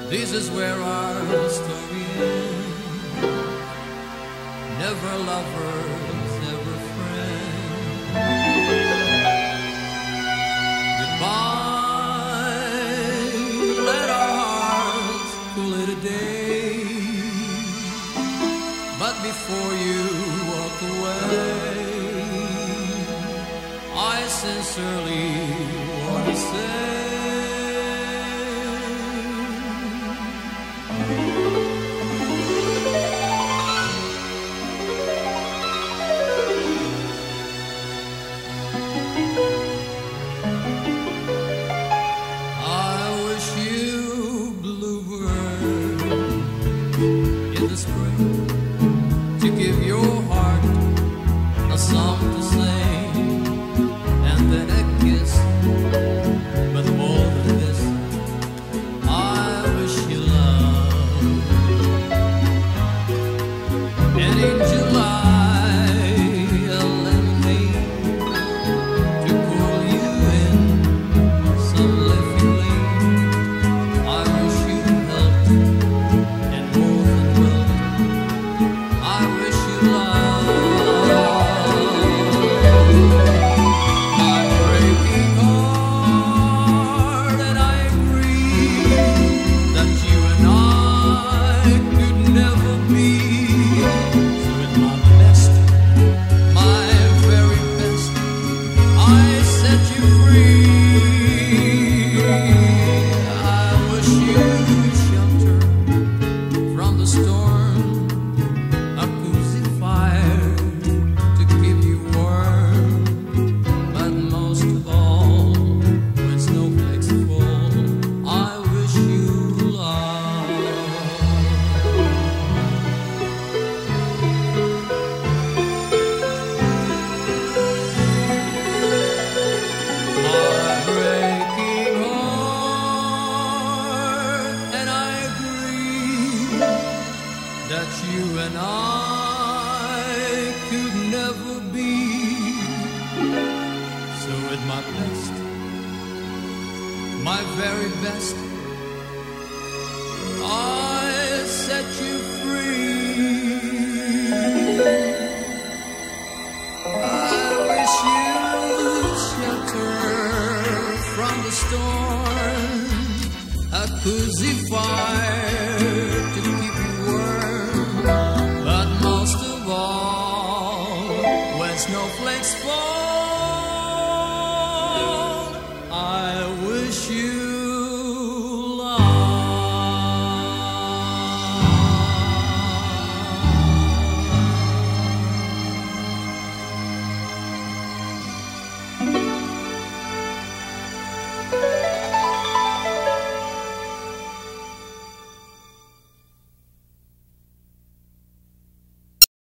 This is where our story ends. Never lovers, never friends. Goodbye, let our hearts cool it a day. But before you walk away, I sincerely want to say, in the spring, to give your heart a song to sing, and then a kiss. But more than this, I wish you love. And in July, a lemonade to cool you in some leafy lane. I wish you health and more than wealth. I wish you love. My breaking heart, and I agree that you and I could never be. So with my best, my very best, I set you free. I wish you shelter from the storm, a cozy fire to keep you warm. But most of all, when snowflakes fall, I wish you love. My breaking heart, and I agree that you and I could never be. So with my best, my very best, I set you free. I wish you shelter from the storm, a cozy fire to keep you warm. But most of all, when snowflakes fall,